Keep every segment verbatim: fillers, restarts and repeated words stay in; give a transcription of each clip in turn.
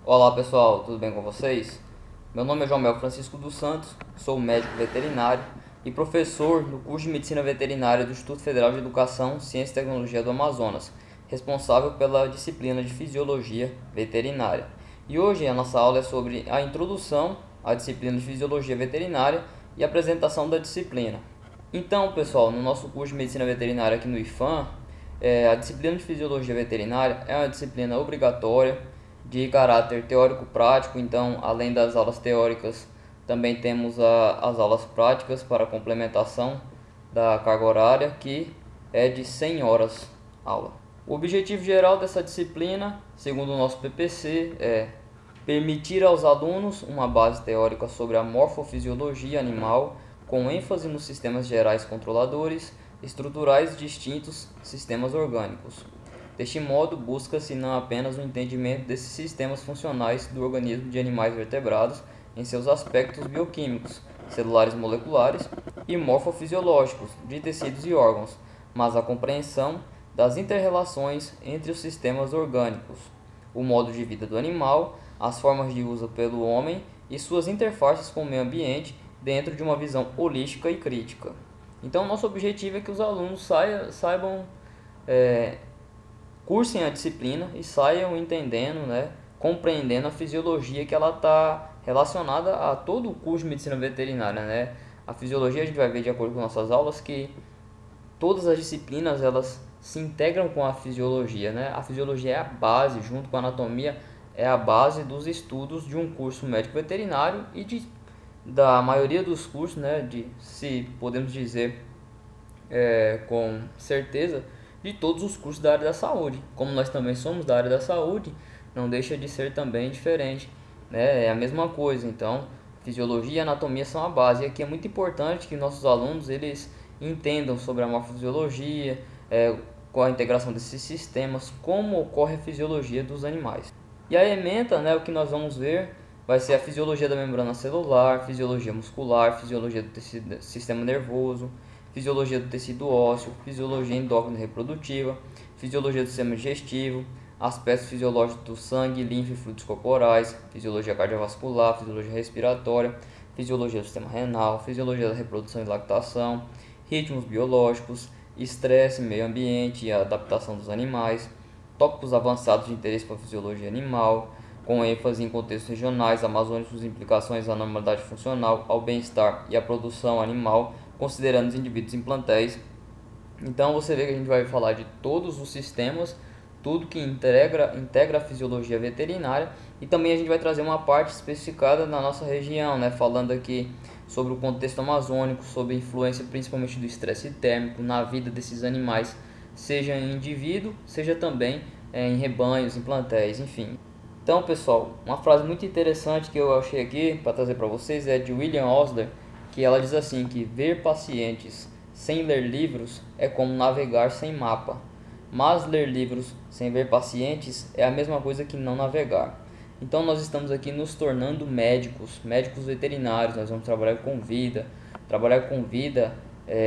Olá pessoal, tudo bem com vocês? Meu nome é João Mel Francisco dos Santos, sou médico veterinário e professor do curso de Medicina Veterinária do Instituto Federal de Educação, Ciência e Tecnologia do Amazonas, responsável pela disciplina de Fisiologia Veterinária. E hoje a nossa aula é sobre a introdução à disciplina de Fisiologia Veterinária e a apresentação da disciplina. Então pessoal, no nosso curso de Medicina Veterinária aqui no IFAM, é, a disciplina de Fisiologia Veterinária é uma disciplina obrigatória de caráter teórico-prático. Então, além das aulas teóricas, também temos a, as aulas práticas para complementação da carga horária, que é de cem horas aula. O objetivo geral dessa disciplina, segundo o nosso P P C, é permitir aos alunos uma base teórica sobre a morfofisiologia animal, com ênfase nos sistemas gerais controladores, estruturais distintos sistemas orgânicos. Deste modo, busca-se não apenas o entendimento desses sistemas funcionais do organismo de animais vertebrados em seus aspectos bioquímicos, celulares moleculares e morfofisiológicos de tecidos e órgãos, mas a compreensão das inter-relações entre os sistemas orgânicos, o modo de vida do animal, as formas de uso pelo homem e suas interfaces com o meio ambiente dentro de uma visão holística e crítica. Então, nosso objetivo é que os alunos saia, saibam, é, cursem a disciplina e saiam entendendo, né, compreendendo a fisiologia, que ela está relacionada a todo o curso de medicina veterinária, né? A fisiologia, a gente vai ver de acordo com nossas aulas que todas as disciplinas elas se integram com a fisiologia, né? A fisiologia é a base, junto com a anatomia, é a base dos estudos de um curso médico veterinário e de, da maioria dos cursos, né? De, se podemos dizer é, com certeza, de todos os cursos da área da saúde. Como nós também somos da área da saúde, não deixa de ser também diferente, né? É a mesma coisa. Então, fisiologia e anatomia são a base. E aqui é muito importante que nossos alunos eles entendam sobre a morfofisiologia, é, qual a integração desses sistemas, como ocorre a fisiologia dos animais. E a ementa, né, o que nós vamos ver vai ser a fisiologia da membrana celular, fisiologia muscular, fisiologia do tecido, sistema nervoso, fisiologia do tecido ósseo, fisiologia endócrina reprodutiva, fisiologia do sistema digestivo, aspectos fisiológicos do sangue, linfa e fluidos corporais, fisiologia cardiovascular, fisiologia respiratória, fisiologia do sistema renal, fisiologia da reprodução e lactação, ritmos biológicos, estresse, meio ambiente e adaptação dos animais, tópicos avançados de interesse para a fisiologia animal, com ênfase em contextos regionais, amazônicos, implicações à normalidade funcional, ao bem-estar e à produção animal, considerando os indivíduos em plantéis. Então você vê que a gente vai falar de todos os sistemas, tudo que integra, integra a fisiologia veterinária, e também a gente vai trazer uma parte especificada na nossa região, né, falando aqui sobre o contexto amazônico, sobre a influência principalmente do estresse térmico na vida desses animais, seja em indivíduo, seja também é, em rebanhos, em plantéis, enfim. Então pessoal, uma frase muito interessante que eu achei aqui para trazer para vocês é de William Osler, que ela diz assim, que ver pacientes sem ler livros é como navegar sem mapa, mas ler livros sem ver pacientes é a mesma coisa que não navegar. Então nós estamos aqui nos tornando médicos, médicos veterinários, nós vamos trabalhar com vida. Trabalhar com vida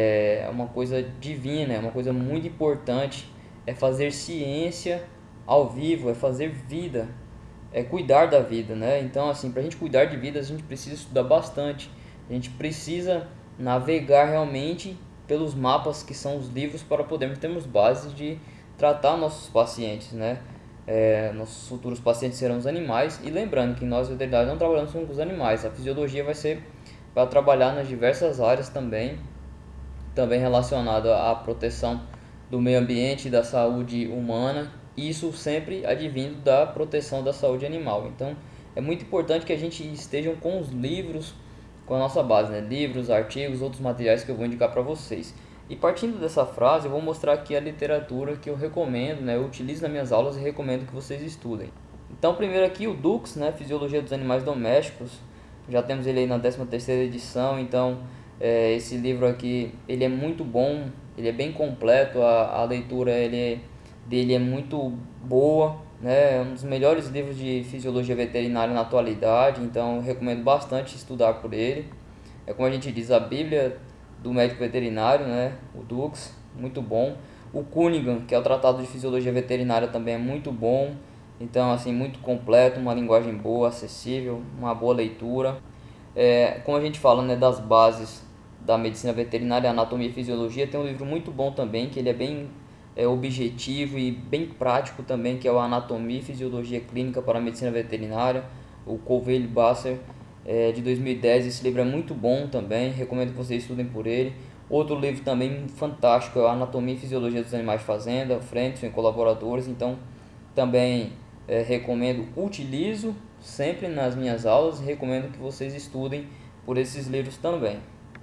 é uma coisa divina, é uma coisa muito importante, é fazer ciência ao vivo, é fazer vida, é cuidar da vida, né? Então assim, para a gente cuidar de vida, a gente precisa estudar bastante. A gente precisa navegar realmente pelos mapas que são os livros para podermos termos bases de tratar nossos pacientes, né? É, nossos futuros pacientes serão os animais. E lembrando que nós veterinários não trabalhamos com os animais. A fisiologia vai ser para trabalhar nas diversas áreas também, também relacionada à proteção do meio ambiente e da saúde humana. Isso sempre advindo da proteção da saúde animal. Então é muito importante que a gente esteja com os livros, com a nossa base, né? Livros, artigos, outros materiais que eu vou indicar para vocês. E partindo dessa frase, eu vou mostrar aqui a literatura que eu recomendo, né? Eu utilizo nas minhas aulas e recomendo que vocês estudem. Então, primeiro aqui o Dux, né? Fisiologia dos Animais Domésticos. Já temos ele aí na décima terceira edição. Então, é, esse livro aqui, ele é muito bom, ele é bem completo. A, a leitura ele, dele é muito boa, né? É um dos melhores livros de fisiologia veterinária na atualidade, então eu recomendo bastante estudar por ele. É como a gente diz, a Bíblia do médico veterinário, né? O Dux, muito bom. O Cunningham, que é o Tratado de Fisiologia Veterinária, também é muito bom. Então, assim, muito completo, uma linguagem boa, acessível, uma boa leitura. É, como a gente fala, né, das bases da medicina veterinária, anatomia e fisiologia, tem um livro muito bom também, que ele é bem é, objetivo e bem prático também, que é o Anatomia e Fisiologia Clínica para a Medicina Veterinária, o Colville-Basser, é, de dois mil e dez. Esse livro é muito bom também, recomendo que vocês estudem por ele. Outro livro também fantástico é o Anatomia e Fisiologia dos Animais de Fazenda, Frentzen e colaboradores. Então, também é, recomendo, utilizo sempre nas minhas aulas e recomendo que vocês estudem por esses livros também.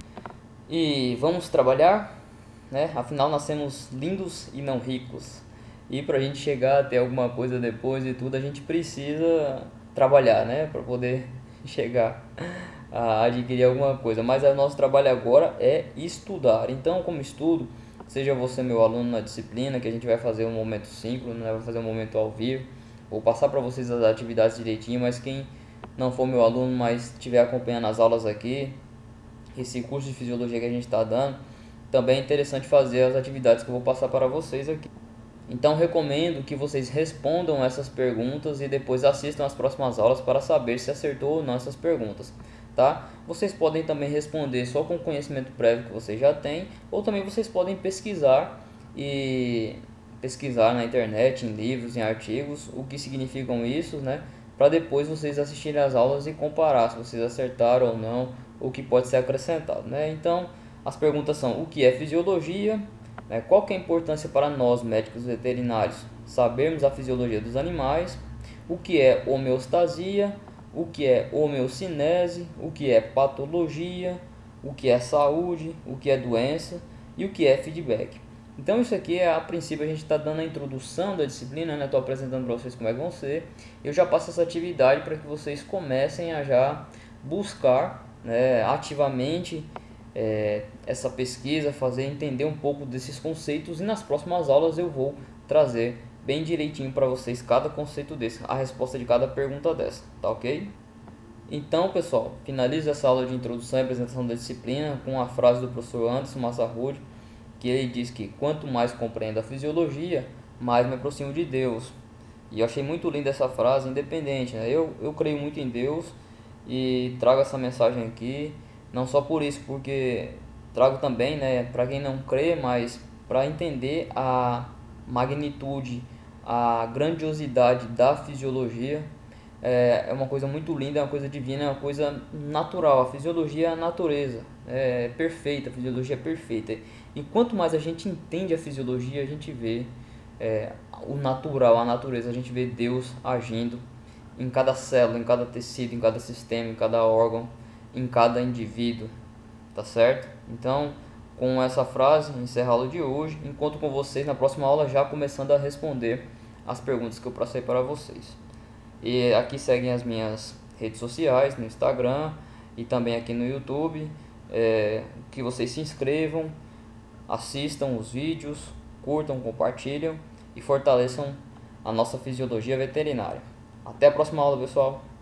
E vamos trabalhar, né? Afinal, nascemos lindos e não ricos. E para a gente chegar até alguma coisa depois e tudo, a gente precisa trabalhar, né? Para poder chegar a adquirir alguma coisa. Mas o nosso trabalho agora é estudar. Então, como estudo, seja você meu aluno na disciplina, que a gente vai fazer um momento síncrono, né? Vai fazer um momento ao vivo. Vou passar para vocês as atividades direitinho, mas quem não for meu aluno, mas estiver acompanhando as aulas aqui, esse curso de fisiologia que a gente está dando, também é interessante fazer as atividades que eu vou passar para vocês aqui. Então recomendo que vocês respondam essas perguntas e depois assistam as próximas aulas para saber se acertou ou não essas perguntas, tá? Vocês podem também responder só com o conhecimento prévio que vocês já têm, ou também vocês podem pesquisar e pesquisar na internet, em livros, em artigos, o que significam isso, né? Para depois vocês assistirem às aulas e comparar se vocês acertaram ou não, o que pode ser acrescentado, né? Então, as perguntas são: o que é fisiologia? Né? Qual que é a importância para nós, médicos veterinários, sabermos a fisiologia dos animais? O que é homeostasia? O que é homeocinese? O que é patologia? O que é saúde? O que é doença? E o que é feedback? Então isso aqui é, a princípio, a gente está dando a introdução da disciplina, né? Estou apresentando para vocês como é que vão ser. Eu já passo essa atividade para que vocês comecem a já buscar, né, ativamente é, essa pesquisa, fazer entender um pouco desses conceitos, e nas próximas aulas eu vou trazer bem direitinho para vocês cada conceito desse, a resposta de cada pergunta dessa, tá ok? Então, pessoal, finalizo essa aula de introdução e apresentação da disciplina com a frase do professor Anderson Massarud, que ele diz que quanto mais compreendo a fisiologia, mais me aproximo de Deus. E eu achei muito linda essa frase, independente, né? Eu, eu creio muito em Deus e trago essa mensagem aqui, não só por isso, porque trago também, né, para quem não crê, mas para entender a magnitude, a grandiosidade da fisiologia. É, é uma coisa muito linda, é uma coisa divina, é uma coisa natural. A fisiologia é a natureza, é perfeita, a fisiologia é perfeita. E quanto mais a gente entende a fisiologia, a gente vê é, o natural, a natureza, a gente vê Deus agindo em cada célula, em cada tecido, em cada sistema, em cada órgão, em cada indivíduo, tá certo? Então, com essa frase, encerro a aula de hoje. Encontro com vocês na próxima aula, já começando a responder as perguntas que eu passei para vocês. E aqui seguem as minhas redes sociais, no Instagram e também aqui no YouTube. É, que vocês se inscrevam, assistam os vídeos, curtam, compartilham e fortaleçam a nossa fisiologia veterinária. Até a próxima aula, pessoal!